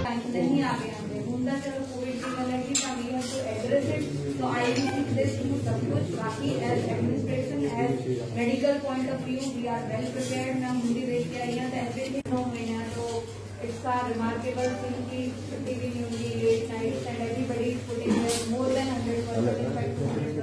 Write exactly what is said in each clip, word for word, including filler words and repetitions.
नहीं आगे आते हुंदा चलो कोविड की गल है कि we have to address it so I will see this to सब कुछ बाकी as administration as medical point of view we are well prepared मैं हिंदी देख के आई हूं तो एवरीथिंग नो हुई है तो इट्स अ रिमार्केबल थिंग की छुट्टी भी नहीं होगी late nights and everybody is putting more than hundred percent in fact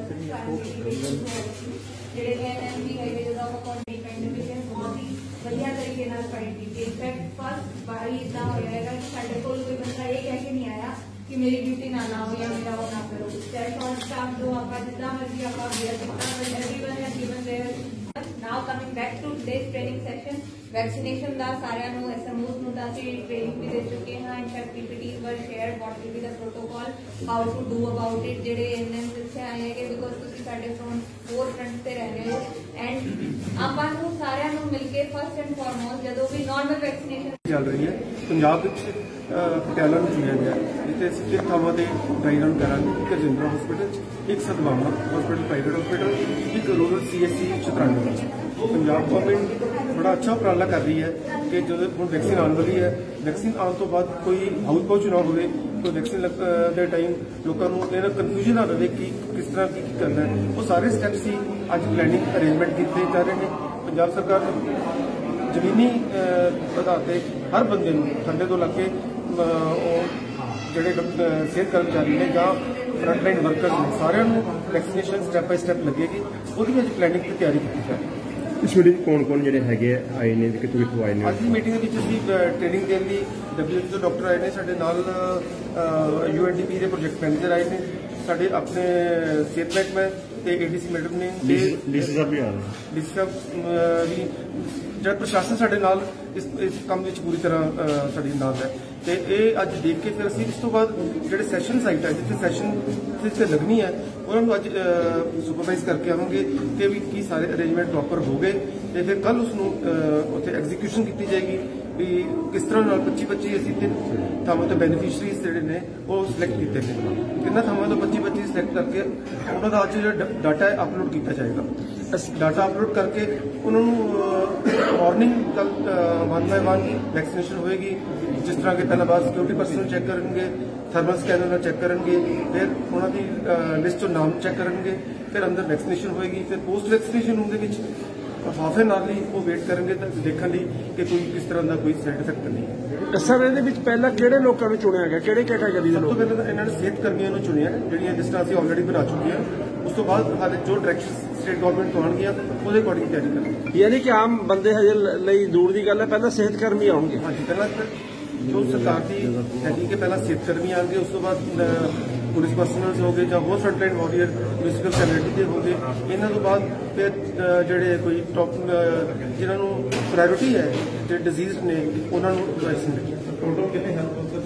ਜਿਹੜੇ ਐਨਐਮ ਵੀ ਹੈਗੇ ਜਿਹਦਾ ਆਪਾਂ ਕੋਆਰਡੀਨੇਟ ਪੈਂਡੇਮਿਕ ਹੈ ਬਹੁਤ ਹੀ ਵਧੀਆ ਤਰੀਕੇ ਨਾਲ ਫਾਈਟ ਕੀਤੀ ਇਨਫੈਕਟ ਫਸਟ ਵਾਰੀ ਇਦਾਂ ਹੋਇਆ ਹੈਗਾ ਕਿ ਸਾਡੇ ਕੋਲ ਕੋਈ ਬੰਦਾ ਇਹ ਕਹਿ ਕੇ ਨਹੀਂ ਆਇਆ ਕਿ ਮੇਰੀ ਡਿਊਟੀ ਨਾ ਲਾਓ ਜਾਂ ਮੇਰਾ ਉਹ ਨਾ ਕਰੋ ਚਾਹੇ ਸ਼ਾਰਟ ਸਟਾਫ ਦੋ ਆਪਾਂ ਜਿੱਦਾਂ ਮਰਜ਼ੀ ਆਪਾਂ ਵੇਅਰ ਕੀਤਾ but everyone has given their now coming back to today's training session vaccination ਦਾ ਸਾਰਿਆਂ ਨੂੰ ਐਸਐਮਓਜ਼ ਨੂੰ ਤਾਂ ਅਸੀਂ ਟ੍ਰੇਨਿੰਗ ਵੀ ਦੇ ਚੁੱਕੇ ਹਾਂ in fact PPTs were shared what will be the protocol how to do about it ਜਿਹੜੇ ਐਨਐਮ ਇੱਥੇ ਆਏ ਹੈਗੇ ਬਿਕੋਜ਼ ਤੁਸੀਂ ਸਾਡੇ ਫਰੰਟ ਫੋਰ ਫਰੰਟ ਤੇ ਰਹਿੰਦੇ ਹੋ ਐਂਡ ਆਪਾਂ ਨੂੰ ਸਾਰਿਆਂ ਨੂੰ ਮਿਲ ਕੇ ਫਸਟ ਐਂਡ ਫੋਰਮੋਸਟ ਜਦੋਂ ਵੀ ਨਾਰਮਲ ਵੈਕਸੀਨੇਸ਼ਨ ਚੱਲ ਰਹੀ ਹੈ ਪੰਜਾਬ ਵਿੱਚ ਪਟਿਆਲਾ ਨੂੰ ਚੁਣਿਆ ਗਿਆ ਜਿੱਥੇ ਅਸੀਂ ਤਿੰਨ ਥਾਵਾਂ ਤੇ ਡਰਾਈ ਰਨ ਕਰਾਂਗੇ ਇੱਕ ਰਜਿੰਦਰਾ ਹਸਪੀਟਲ ਇੱਕ ਸਤਵਾਮਾ ਹਸਪੀਟਲ ਪ੍ਰਾਈਵੇਟ ਹਸਪੀਟਲ ਇੱਕ ਰੂਰਲ ਸੀਐਸਸੀ ਚਤਰਾਣੇ ਵਿੱਚ ਪੰਜਾਬ ਗੌਰਮੈਂਟ बड़ा अच्छा उपराला कर रही है कि जो हम वैक्सीन आने वाली है वैक्सीन आने तो बाद कोई हाउस पहुंच ना हो कोई वैक्सीन के टाइम लोगों को कन्फ्यूजन ना रहे कि किस तरह की करना है वो सारे स्टैप्स ही अज प्लैनिंग अरेंजमेंट किए जा रहे हैं पंजाब सरकार जमीनी आधार पर हर बंदे ठंडे तो लग के जोड़े सेहत कर्मचारी ने या फ्रंटलाइन वर्कर्स ने सारे वैक्सीनेशन स्टैप बाय स्टैप लगेगी वो प्लैनिंग की तैयारी की जा रही है इस मीटिंग कौन कौन जो है आए ने कितों कितों आए ने अज की मीटिंग ट्रेनिंग देने लिए डब्ल्यूएचओ डॉक्टर आए ने साडे नाल यूएनडीपी के प्रोजेक्ट मैनेजर आए ने साडे अपने सेहत महकमा ते एडीसी मैडम ने डीसी साहब भी आ रहे डीसी साहब भी जो प्रशासन साडे नाल इस इस काम विच पूरी तरह साडे नाल है ते ਇਹ ਅੱਜ ਦੇਖ ਕੇ ਫਿਰ ਅਸੀਂ ਇਸ ਤੋਂ ਬਾਅਦ ਜਿਹੜੇ ਸੈਸ਼ਨ ਸਾਈਟ ਹੈ ਜਿੱਥੇ ਸੈਸ਼ਨ ਜਿੱਥੇ ਲੱਗਣੀ ਹੈ ਉਹਨਾਂ ਨੂੰ ਅੱਜ ਸੁਪਰਵਾਈਜ਼ ਕਰਕੇ ਆਵਾਂਗੇ ਕਿ ਵੀ ਕੀ ਸਾਰੇ ਅਰੇਂਜਮੈਂਟ ਪ੍ਰੋਪਰ ਹੋ ਗਏ ਤੇ ਫਿਰ ਕੱਲ ਉਸ ਨੂੰ ਉੱਥੇ ਐਗਜ਼ੀਕਿਊਸ਼ਨ ਕੀਤੀ ਜਾਏਗੀ ਵੀ ਕਿਸ ਤਰ੍ਹਾਂ ਨਾਲ ਪੱਚੀ ਪੱਚੀ ਅਸੀਂ ਤਿੰਨ ਥਾਵਾਂ ਤੋਂ ਬੈਨੀਫੀਸ਼ਰੀਜ਼ ਜਿਹੜੇ ਨੇ ਉਹ ਸਿਲੈਕਟ ਕੀਤੇ ਨੇ ਕਿੰਨਾ ਥਾਵਾਂ ਤੋਂ ਪੱਚੀ ਪੱਚੀ ਸਿਲੈਕਟ ਕਰਕੇ ਉਹਨਾਂ ਦਾ ਅੱਜ ਜਿਹੜਾ ਡਾਟਾ ਹੈ ਅਪਲੋਡ ਕੀਤਾ ਜਾਏਗਾ ਡਾਟਾ ਅਪਲੋਡ ਕਰਕੇ ਉਹਨਾਂ ਨੂੰ ਮਾਰਨਿੰਗ ਕੱਲ ਵਨ ਬਾਏ ਵਨ ਵੈਕਸੀਨੇਸ਼ਨ ਹੋਏਗੀ जिस तरह के पहला बार सिक्योरिटी पर्सन चेक करेंगे थर्मल स्कैनर चेक करेंगे फिर उन्होंने लिस्ट तो नाम चेक करेंगे फिर अंदर वैक्सीनेशन होएगी फिर पोस्ट वैक्सीनेशन होंगे हाफ एन आवर वो वेट करेंगे देखने लिए कि कोई किस तरह का कोई साइड इफेक्ट नहीं सर ये पहला किहड़े लोगों को चुनिया गया किहड़े कैटेगरी सब तो पहले इन्होंने सेहत कर्मियों को चुनिया जिहड़ियां लिस्टां असीं ऑलरेडी बना चुके हैं उस तो बाद हाले जो डायरैक्शन स्टेट गवर्नमेंट तो आउणगियां ਉਹਦੇ ਅਕੋਰਡਿੰਗ ਤਿਆਰੀ ਕਰਾਂਗੇ यानी कि आम बंदे हजे ਲਈ दूर ਦੀ ਗੱਲ ਹੈ ਪਹਿਲਾਂ ਸਿਹਤ ਕਰਮੀ ਆਉਣਗੇ हाँ जी पहला जो सरकार की हैगी कि पहला सेहत कर्मी आएंगे उस तो बाद पुलिस पर्सनल्स हो गए या होर फ्रंटलाइन वॉरियर म्यूनसिपल कम्युनिटी के हो गए इन्हों तो बाद फिर जोड़े कोई टॉप जिन्होंने प्रायोरिटी है जो डिजीज ने उन्होंने वैक्सीन दी टोटल कितने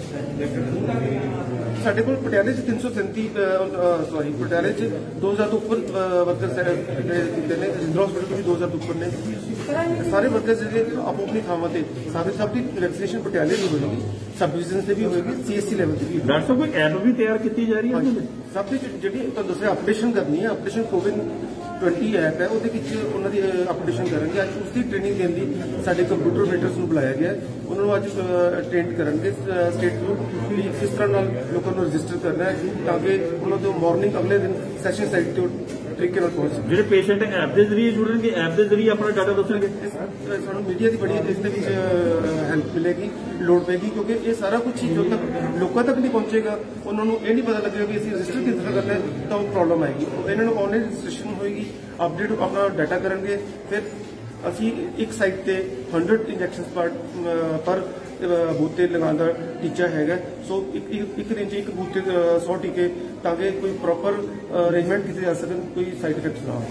साढ़े को पटियाले तीन सौ सैंती सॉरी पटियाले दो हजार तो उपर वर्कर्स किए ने रजिंद्रा हॉस्पिटल भी दो हजार तो उपर ने सारे वर्कर्स जो आपो अपनी थावां ते सारे सब की वैक्सीनेशन पटियाले भी होगी सब डिवीजन से भी होगी सीएससी लेवल से भी डॉक्टर साहब कोई ऐप भी तैयार की जा रही है सब जी दूसरे अपडेशन करनी है अपडेशन कोविन ट्वेंटी ऐप है वो उन्होंने अपडेशन करेंगे अज उसकी ट्रेनिंग देने की साढ़े कंप्यूटर ऑपरेटर्स को बुलाया गया उन्होंने अज ट्रेन करेंगे स्टेट को भी किस तरह लोगों को रजिस्टर करना है ताकि उन्होंने मॉर्निंग अगले दिन सैशन साइट तो तरीके पहुंच सके जो पेशेंट ऐप के जरिए जुड़ेंगे ऐप के जरिए अपना डाटा दसेंगे सानू मीडिया की बड़ी इसके हेल्प मिलेगी लोड़ पेगी क्योंकि ये सारा कुछ ही जो तक लोगों तक नहीं पहुंचेगा उन्होंने ये नहीं पता लगेगा कि असं रजिस्टर किस तरह करना है तो प्रॉब्लम आएगी इन्होंने ऑनलाइन रजिस्ट्रेशन होएगी अपडेट अपना डाटा करेंगे फिर असी एक साइट ते हंड्रड इंजैक्शन पर पर बूथ ते लगाने का टीचा है सो एक एक रेंज एक बूथ ते सौ टीके ताकि कोई प्रॉपर अरेंजमेंट किए जा सकें कोई साइड इफेक्ट ना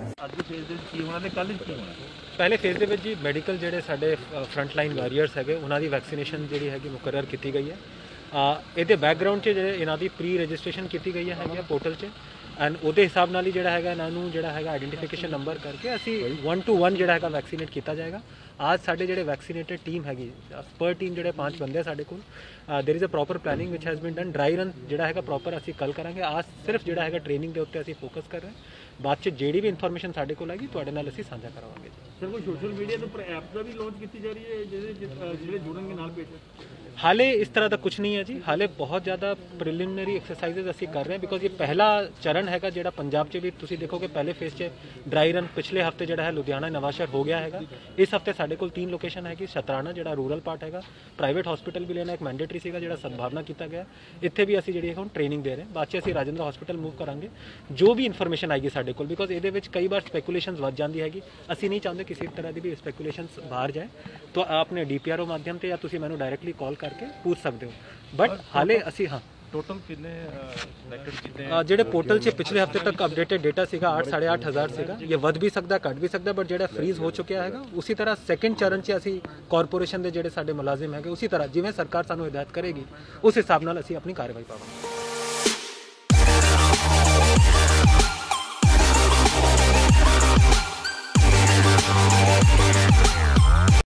हो पहले फेज के जी मैडिकल जोड़े साढ़े फ्रंट लाइन वारियर्स है उन्होंने वैक्सीनेशन जी है मुकर्रर की गई है ये बैकग्राउंड से इन्हों की प्री रजिस्ट्रेशन की गई है पोर्टल से एंड वो हिसाब नाल ही जोड़ा है इन्हों जो है आइडेंटिफिकेशन नंबर करके असी वन टू वन जो है वैक्सीनेट किया जाएगा आज साढ़े जो वैक्सीनेटेड टीम हैगी पर टीम जो पांच बंदे साढ़े को there is a proper planning which has been done dry run जोड़ा है प्रॉपर असी कल करांगे आज सिर्फ जोड़ा है ट्रेनिंग के उत्ते असी फोकस कर रहे हैं बाद च जी भी इन्फॉर्मेशन साढ़े को आएगी तुहाडे नाल असी साझा करावांगे। सर कोई सोशल मीडिया के उपर ऐप का भी लॉन्च की जा रही है जिहड़े जुड़नगे नाल पेज ਹਾਲੇ ਇਸ ਤਰ੍ਹਾਂ ਦਾ ਕੁਝ ਨਹੀਂ ਹੈ ਜੀ, ਹਾਲੇ ਬਹੁਤ ਜ਼ਿਆਦਾ ਪ੍ਰੀਲਿਮਿਨਰੀ ਐਕਸਰਸਾਈਜ਼ਸ ਅਸੀਂ ਕਰ ਰਹੇ ਹਾਂ ਬਿਕੋਜ਼ ਇਹ ਪਹਿਲਾ ਚਰਨ ਹੈਗਾ ਜਿਹੜਾ ਪੰਜਾਬ 'ਚ ਵੀ ਤੁਸੀਂ ਦੇਖੋਗੇ ਪਹਿਲੇ ਫੇਸ 'ਚ ਡਰਾਈ ਰਨ ਪਿਛਲੇ ਹਫਤੇ ਜਿਹੜਾ ਹੈ ਲੁਧਿਆਣਾ ਨਵਾਂਸ਼ਹਿਰ ਹੋ ਗਿਆ ਹੈਗਾ। ਇਸ ਹਫਤੇ ਸਾਡੇ ਕੋਲ ਤਿੰਨ ਲੋਕੇਸ਼ਨ ਹੈਗੀ, ਸ਼ਤਰਾਣਾ ਜਿਹੜਾ ਰੂਰਲ ਪਾਰਟ ਹੈਗਾ, ਪ੍ਰਾਈਵੇਟ ਹਸਪੀਟਲ ਵੀ ਲੈਣਾ ਇੱਕ ਮੈਂਡੇਟਰੀ ਸੀਗਾ ਜਿਹੜਾ ਸਦਭਾਵਨਾ ਕੀਤਾ ਗਿਆ, ਇੱਥੇ ਵੀ ਅਸੀਂ ਜਿਹੜੀ ਹੁਣ ਟ੍ਰੇਨਿੰਗ ਦੇ ਰਹੇ ਹਾਂ। ਬਾਅਦ 'ਚ ਅਸੀਂ ਰਾਜਿੰਦਰਾ ਹਸਪੀਟਲ ਮੂਵ ਕਰਾਂਗੇ ਜੋ ਵੀ ਇਨਫੋਰਮੇਸ਼ਨ ਆਏਗੀ ਸਾਡੇ ਕੋਲ ਬਿਕੋਜ਼ ਇਹਦੇ ਵਿੱਚ ਕਈ ਵਾਰ ਸਪੈਕੂਲੇਸ਼ਨਸ ਵੱਧ ਜਾਂਦੀ ਹੈਗੀ, ਅਸੀਂ ਨਹੀਂ ਚਾਹੁੰਦੇ ਕਿਸੇ ਤਰ੍ਹਾਂ ਦੀ ਵੀ ਸਪੈਕੂਲੇਸ਼ਨਸ ਬਾਹਰ ਜਾਏ। ਤਾਂ ਆਪਣੇ ਡੀ ਪੀ ਆਰ ਓ ਮਾਧਿਅਮ ਤੇ ਜਾਂ ਤੁਸੀਂ ਮੈਨੂੰ ਡਾਇਰੈਕਟਲੀ ਕਾਲ ਕਰਕੇ ਪੁੱਛ ਸਕਦੇ ਹੋ, ਬਟ ਹਾਲੇ ਅਸੀਂ ਹਾਂ ਟੋਟਲ ਕਿੰਨੇ ਸਿਲੈਕਟਡ ਕੀਤੇ ਅ, ਜਿਹੜੇ ਪੋਰਟਲ 'ਚ ਪਿਛਲੇ ਹਫਤੇ ਤੱਕ ਅਪਡੇਟਡ ਡੇਟਾ ਸੀਗਾ ਅੱਠ ਸਾਢੇ ਅੱਠ ਹਜ਼ਾਰ ਸੀਗਾ, ਇਹ ਵੱਧ ਵੀ ਸਕਦਾ ਘੱਟ ਵੀ ਸਕਦਾ, ਬਟ ਜਿਹੜਾ ਫਰੀਜ਼ ਹੋ ਚੁੱਕਿਆ ਹੈਗਾ ਉਸੇ ਤਰ੍ਹਾਂ ਸੈਕੰਡ ਚਰਨ 'ਚ ਅਸੀਂ ਕਾਰਪੋਰੇਸ਼ਨ ਦੇ ਜਿਹੜੇ ਸਾਡੇ ਮੁਲਾਜ਼ਮ ਹੈਗੇ ਉਸੇ ਤਰ੍ਹਾਂ ਜਿਵੇਂ ਸਰਕਾਰ ਸਾਨੂੰ ਹਦਾਇਤ ਕਰੇਗੀ ਉਸ ਹਿਸਾਬ ਨਾਲ ਅਸੀਂ ਆਪਣੀ ਕਾਰਵਾਈ ਪਾਵਾਂਗੇ।